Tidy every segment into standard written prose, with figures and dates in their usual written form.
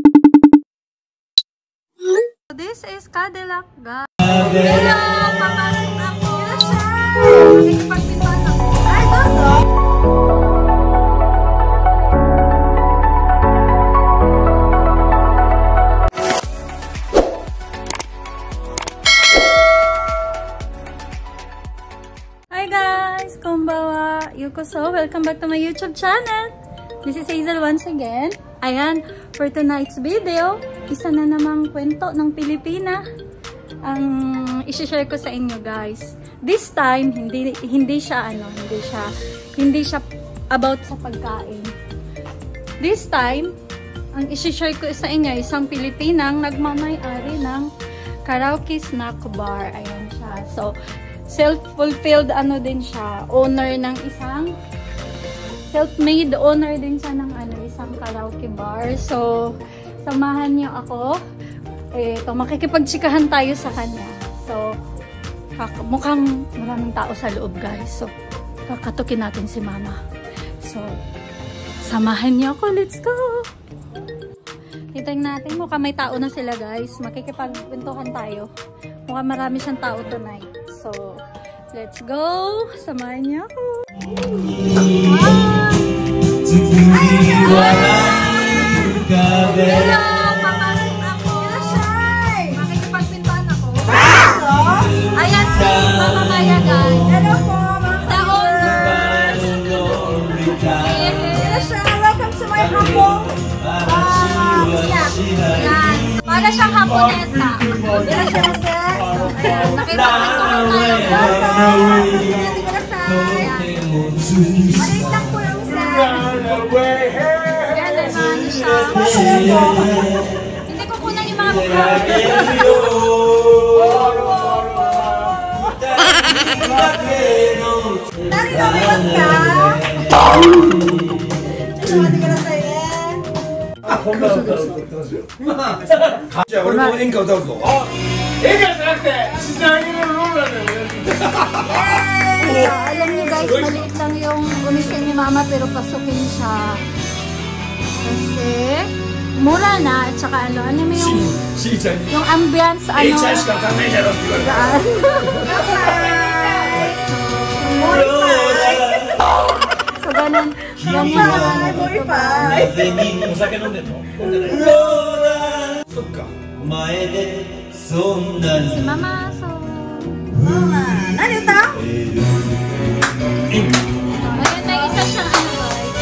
This is Cadillac, guys. Hello! Papasok ako! Nakikipagpintuan ako. Ay, doso! Hi guys! Konbawa! Yukoso! Welcome back to my YouTube channel! This is Hazel once again. Ayan, for tonight's video, isa na namang kwento ng Pilipina ang i-share ko sa inyo, guys. This time, hindi siya about sa pagkain. This time, ang i-share ko sa inyo, isang Pilipinang nagmamay-ari ng karaoke snack bar. Ayan siya. So, self-fulfilled din siya, owner ng isang self-made owner din siya ng isang karaoke bar. So, samahan niyo ako. Makikipagtsikahan tayo sa kanya. So, mukhang maraming tao sa loob, guys. So, kakatukin natin si Mama. So, samahan niyo ako. Let's go! Tingnan natin. Mukhang may tao na sila, guys. Makikipagkwentuhan tayo. Mukhang marami siyang tao tonight. So, let's go! Samahan niyo ako. Hello! Papasok ako! Makikipagpintuan ako. Ayan si Mama Maya, guys. Hello po, the owners. Welcome to my hapong snack. Ayan. Para siyang haponesa. Ayan, nakipagpintuan tayo. Malis lang po yung snack. Ayan naman siya. Hindi ko kunan yung mga mukha. Narito mo ba ka? Tumati ka na sa'yo. じゃあ俺も演歌歌うぞ。あ、演歌じゃなくてシナリオのローラーだよね。 Alam niyo, guys, maliit lang yung gumising ni Mama pero pasukin siya. Kasi mura na at saka ano mo yung ambience, ano. So, ganun. Si Mama, so... Ano ito? Ayun, may isa siyang guys.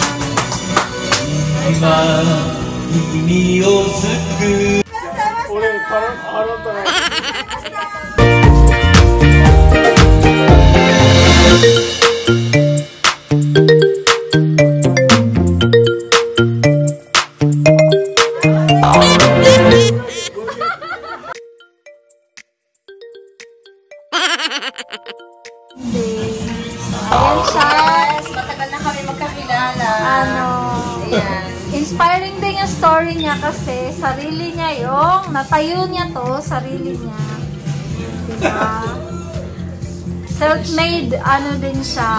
Ayan siya. Matagal na kami magkakilala. Ayan. Inspiring din yung story niya kasi sarili niya yung natayo niya to, sarili niya. Diba? Self-made, din siya.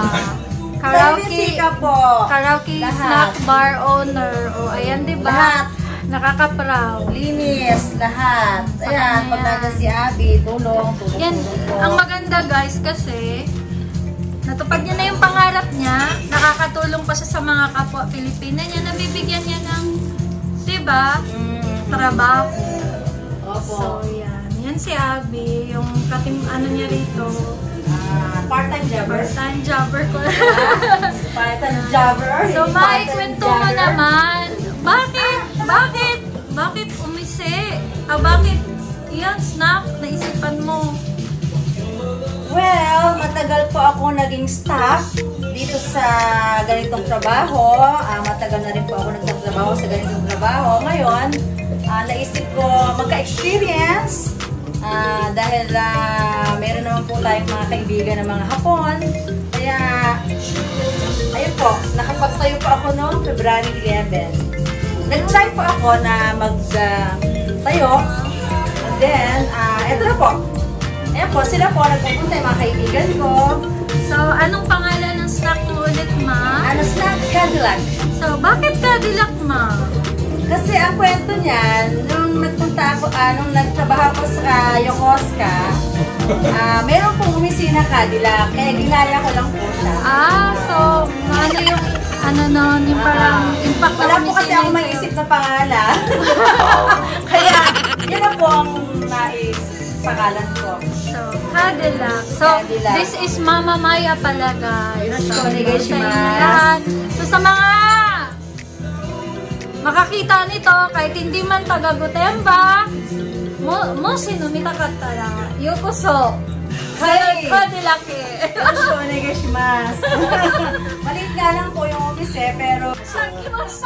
Karaoke snack bar owner. O, ayan, diba? Lahat. Nakaka-proud. Linis, lahat. Ayan, pag natin si Abby, tulong. Yan, ang maganda, guys, kasi natupad niya na yung pangarap niya, nakakatulong pa siya sa mga kapwa Pilipina niya, nabibigyan niya ng, diba, trabaho. Opo. So, yan. Yan si Abby, yung niya rito. Part-time jobber. Part-time jobber ko. Part-time jobber. So, maikwento mo naman, bakit umisi? Bakit yan, snack, naisipan mo? Well, matagal po ako naging staff dito sa ganitong trabaho. Matagal na rin po ako nagtatrabaho sa ganitong trabaho. Ngayon, naisip ko magka-experience dahil meron naman po tayong mga kaibigan ng mga Hapon. Kaya, ayun po, nakapagtayo po ako noong February 11. Nag-try po ako na magtayo. And then, eto na po. Ayan po, sila po, nagpupunta yung mga kaibigan ko. So, anong pangalan ng snack mo ulit, Ma? Snack Cadillac. So, bakit Cadillac, Ma? Kasi ang kwento niyan, nung nagpunta ako, nung nagtrabaho ko sa Yokosuka, meron pong opisina Cadillac, kaya ginaya ko lang po siya. So, ano yung, yung parang impact na wala po kasi ako mag-isip na pangalan. Kaya, yun na po ang pangalan ko. So, Cadillac. So, Cadillac. this is Mama Maya pala, guys. So, so sa mga makakita nito, kahit hindi man taga Gotemba, mo sinumita katara. Yokoso. Cadillac eh. Onegaishimasu. Maliit nga lang po yung office pero... Sakimasa!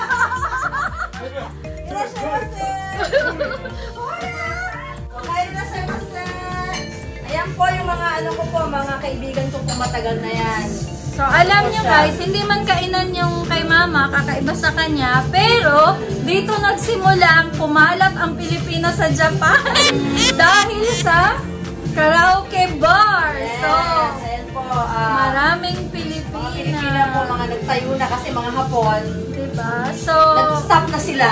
Ayan po yung mga mga kaibigan ko po matagal na yan. So, alam nyo guys, hindi man kainan yung kay mama, kakaiba sa kanya, pero dito nagsimula ang kumalat ang Pilipinas sa Japan dahil sa karaoke bar. Yes, so, ayan po. Maraming Pilipina Pilipina. po, mga nagtayo na kasi mga Hapon. Diba? So, nag-stop na sila.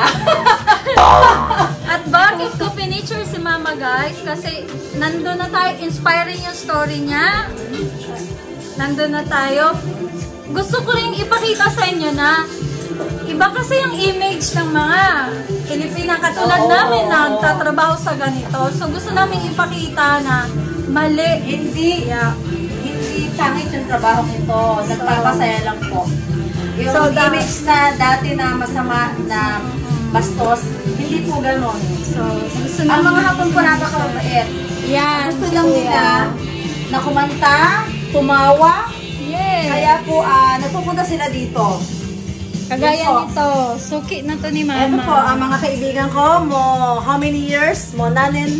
at bakit ko pinicture si mama guys? Kasi nandun na tayo, inspiring yung story niya. Nandun na tayo. Gusto ko rin ipakita sa inyo na iba kasi yung image ng mga Pilipina katulad namin na nagtatrabaho sa ganito. So gusto namin ipakita na mali. Hindi pangit yung trabaho nito. Nagpapasaya lang po. Yung image na dati na masama, na bastos, hindi po ganon. So, gusto ang mga Hapon po napakabait. Yan. Gusto lang nila na kumanta, tumawa. Yes. Kaya po, nagpupunta sila dito. Kagaya nito. Suki na to ni mama. Ito po, ang mga kaibigan ko, how many years? Mo nanen.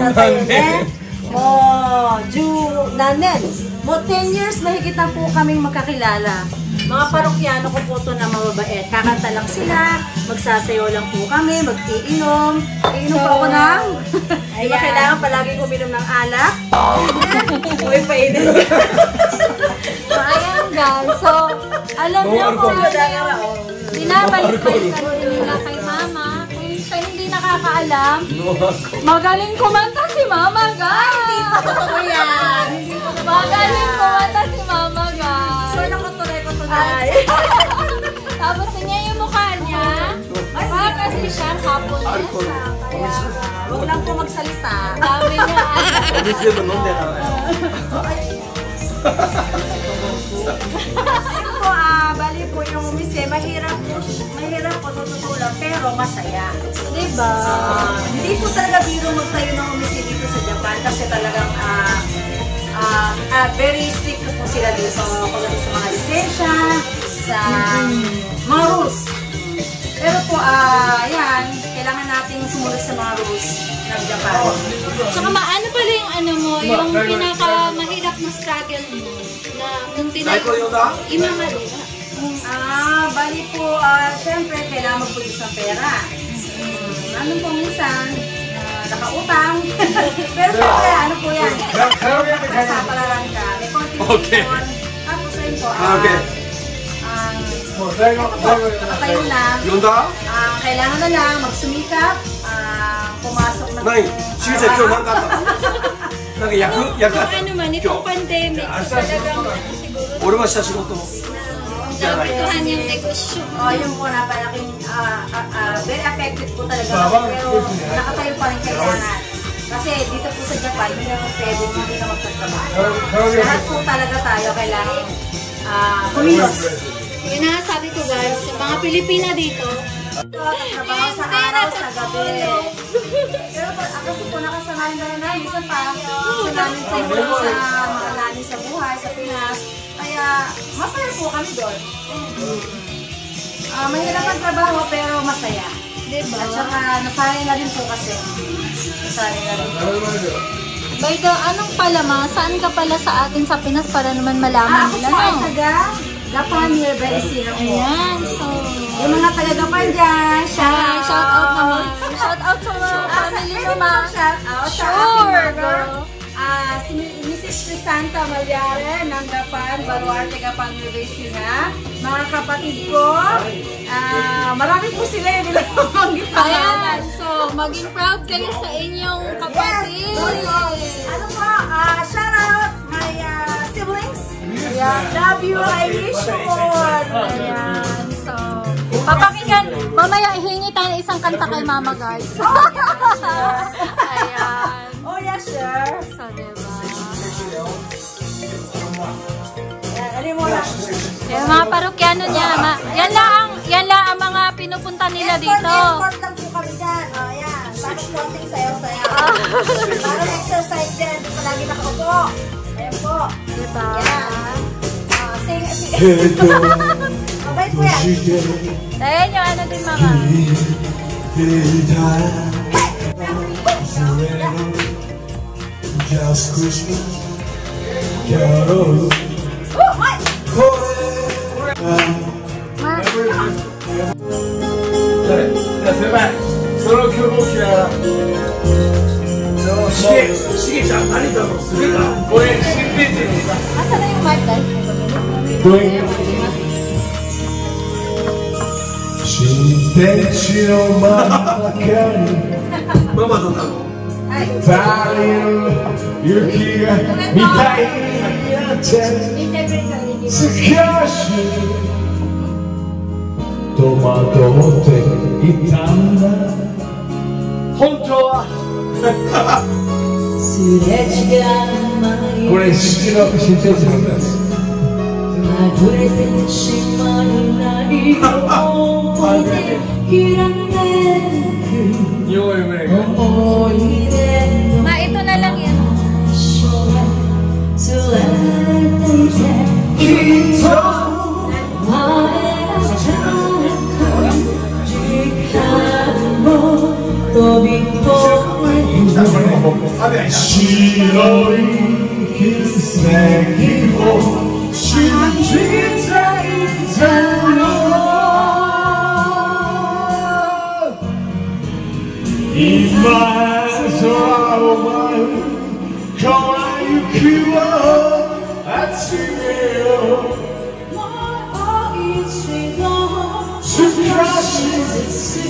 Mo 10 years mahigit na po kaming magkakilala. Mga parokyano ko po ito na mababait. Kakanta lang sila, magsasayaw lang po kami, mag-iinom. Iinom po ako ng... Di ba kailangan palaging uminom ng alak? Uy, painin. So, ayan guys. So, alam niyo kung ano yung binabalik-balikan nila kay mama. Kung siya hindi nakakaalam, magaling kumanta si mama guys. Totoo yan. Magaling kumanta si mama guys. So, nakutuloy ko tunay. Tapos niya yung mukha niya. Para kasi siyang Haponesa. Kaya, huwag lang po magsalita. dami niya. Ito po, bali po yung umise, mahirap po, totoo lang, pero masaya. Diba? Hindi po talaga biro magtayo ng umise dito sa Japan kasi talagang very strict po sila dito pagdating sa mga lisensya, sa mga rules. Pero po, yan, kailangan nating sumunod sa mga rules ng Japan. Tsaka ano pala yung ano mo, yung pinakamahirap na struggle mo na nung imamali. Bali po, syempre, kailangan mag-pulis ng pera. Ano po minsan, nakautang. Pero syempre, ano po yan? Nasapalaran ka. May contribution. Tapos ayun po, nakatayo lang. Kailangan na lang magsumikap, pumasok na po. Kung ano man, itong pandemic, so talagang siguro naapektuhan yung negosyo. Yung po, napalaking, very effective po talaga. Pero nakatayo pa rin kailangan. Kasi dito po sa Japan, hindi naman pwede, hindi na magtatrabaho. Lahat po talaga tayo kailangan kumilos. Yun na sabi ko guys, yung mga Pilipina dito, Trabaho sa araw, sa gabi. Pero kasi po nakasanayan na rin na, minsan parang gusto namin tayo sa mga nani sa buhay, sa Pinas. Kaya masaya po kami doon. Mahirap ang trabaho pero masaya. diba? At saka nasanay na rin po kasi. Nasanay na rin po. By the, anong pala ma? Saan ka pala sa atin sa Pinas para naman malaman Ako nila, po ay no? taga Japan, nearby Isira po. Ayan, so... Yung mga taga Japan dyan, Shout out naman. Shout out sa mga family mo, ma. Shout out sa Sure, aking mother. girl. Si Mrs. Santa Malyare ng Gapan, Baluarte, Gapan, Nueva. Mga kapatid ko, marami po sila yung nilabanggit. Ayan, so maging proud kayo sa inyong kapatid. Yes, ano po, shout out my siblings. Ayan, love you, I wish you all. Ayan, so papakinggan, mamaya ihingi tayo ng isang kanta kay Mama, guys. Ayan. Oh yeah, sure. So, diba? Ano mo lang? Yung mga parokyano niya, yan lang ang mga pinupunta nila dito. Escort lang po kami dyan. Ayan, tapos konting sayaw-sayaw. Parang exercise dyan, hindi pa lagi nakaupo. Ayan po. Diba? Ayan. Sing. Mabait po yan. Ayan yung ano din, Mama. Just Christmas Carol. Oh, my! Asa na yung mic, guys? Mamaどうなの? 太陽雪がみたいになって少し戸惑っていたんだ本当はこれ式の新天地なんです Ma, ito na lang yan. 白い奇跡を信じていたの今空を舞う川行きを集めよう少しずつ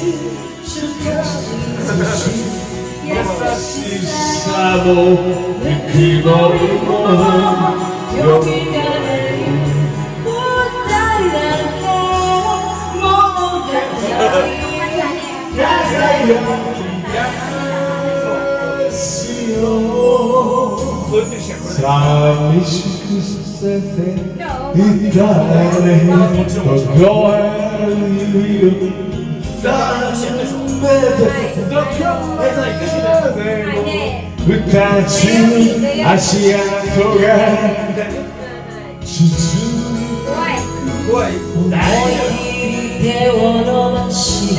優しさもぬくもりもよみがえる二人だけの物語寂しくさせていたね凍える指をどこまでも二つ足跡が続く手を伸ばし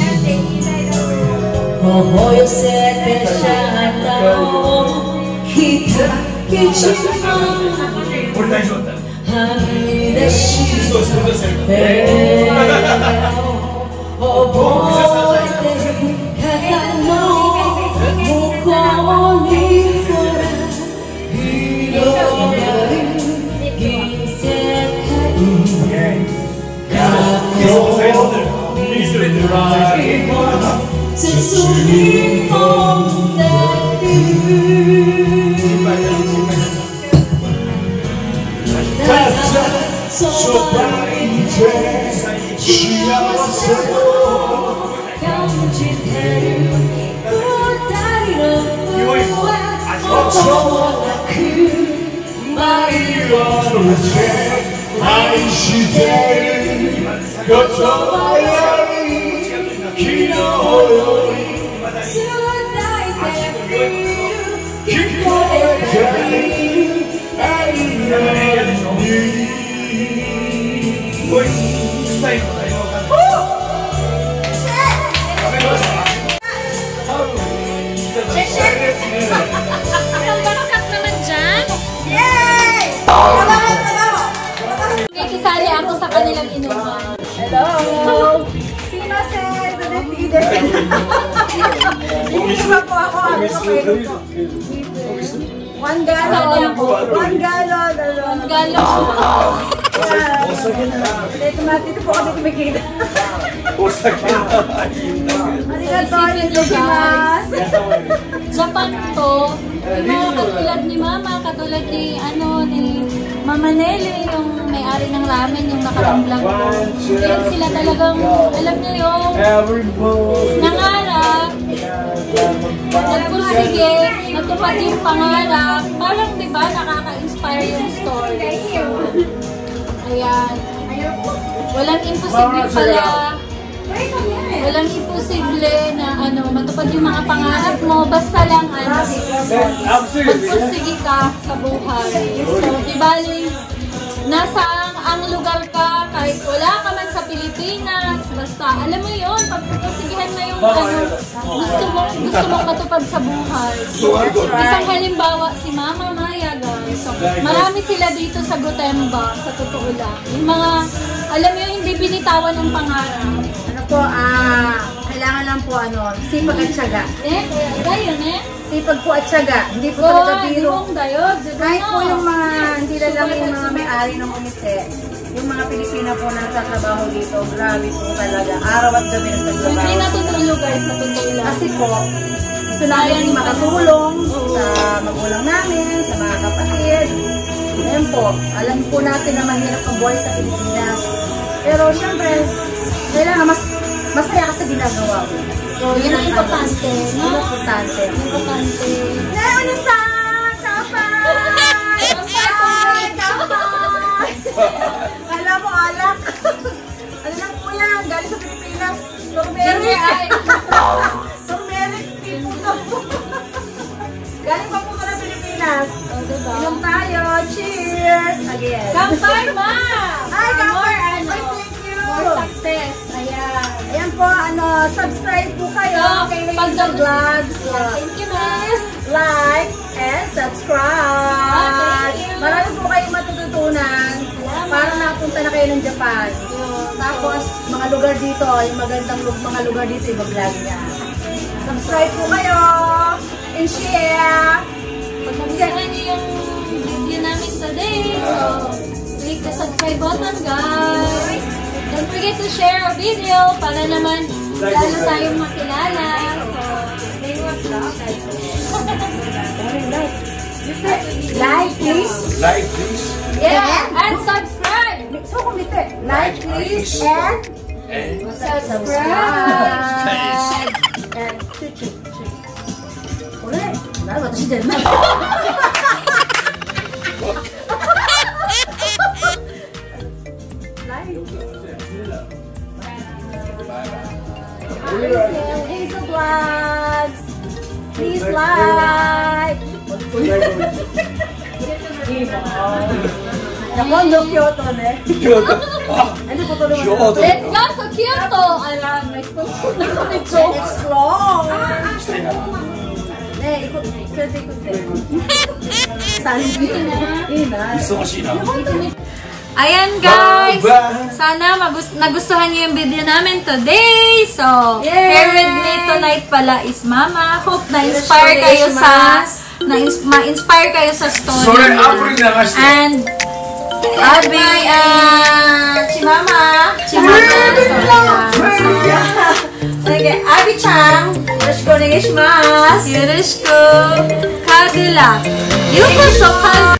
頬寄せてシャッターをひた一番はみ出し覚えて肩の向こうにほら広がる銀世界過去未来も包み込んでただそばにいて幸せを感じてる二人の上音もなく舞い降りて愛してる言葉より昨日より伝えている聞こえている愛のに Ang barakat naman dyan. Yay! Kikisali ako sa kanilang inuman. Hello! Sino sa leader? Hindi ba po ako? Ano ka pwede ko? 1 gallon. 1 gallon. 1 gallon. Dito po kami kumikita. Arigato, Isipin Japan to, yung mga katulad ni Mama, katulad ni Mama Nelly, yung may-ari ng ramen, yung nakaraang vlog ko. Yan sila talagang, alam niyo yung nangarap, nagpursige, natupad yung pangarap, parang diba nakaka-inspire yung story. So, ayan. Walang imposible pala. Walang imposible na matupad yung mga pangarap mo. Basta lang magpursige ka sa buhay. So, di bali, nasa ang lugar ka, kahit wala ka man sa Pilipinas, basta, alam mo yun, pagpursigihan na yung gusto mong matupad sa buhay. Isang halimbawa, si Mama Maya, guys. So, marami sila dito sa Gotemba, sa totoo lang. Yung mga, alam mo yun, hindi binitawan ng pangarap. Kailangan lang po sipag at tiyaga. Gayon Sipag po at tiyaga. Hindi po talaga biro. Kahit po yung mga, hindi lang yung mga may-ari ng umise. Yung mga Pilipina po na nagtatrabaho dito, grabe po talaga. Araw at gabi nagtatrabaho. Hindi natutulog guys, natutulog lang. Kasi po, gusto namin makatulong sa magulang namin, sa mga kapatid. Ngayon po, alam po natin na mahirap ang buhay sa Pilipinas. Pero syempre, kailangan masaya ka sa ginagawa mo. So, yun ang importante, no? Importante. Importante. Ano sa kapay? Kapay! Kala mo alak. Ano lang po yan? Galing sa Pilipinas. Turmeric. Turmeric. Galing pa po sa Pilipinas. Diba? Inom tayo. Cheers! Again. Kampay, Ma! Ay, kampay! Ay, thank you! More success. Ayan. Ayan po, subscribe po kayo kay Rachel Vlogs. Thank you, guys. Like and subscribe. Thank you. Marami po kayong matututunan para napunta na kayo ng Japan. Tapos, mga lugar dito, yung magandang mga lugar dito, yung vlog niya. Subscribe po kayo and share. Pag nagustuhan niyo yung video namin today, so click the subscribe button, guys. Don't forget to share our video para naman lalo tayong makilala. Like, please. Like, please. Yeah, and subscribe. So, kumite. Like, please, and subscribe. And chuchu. Ulit. Wala ba ito si Denmark? Hazel Vlogs. Please like. Nakondo Kyoto, ne? Kyoto. Ano po tulungan? Kyoto. Let's go to Kyoto. Alam, may sponsor na kami ito. Explore. Ne, ikot. Swerte ikot. Sali dito na. Ayan guys, sana nagustuhan niyo yung video namin today. So, here with me tonight pala is Mama. Hope na-inspire kayo ma-inspire kayo sa story niya. And Abi, Chimama. Okay, Abi-chan, yoroshiku onegai shimasu. Yoroshiku. Kadila. Yuko so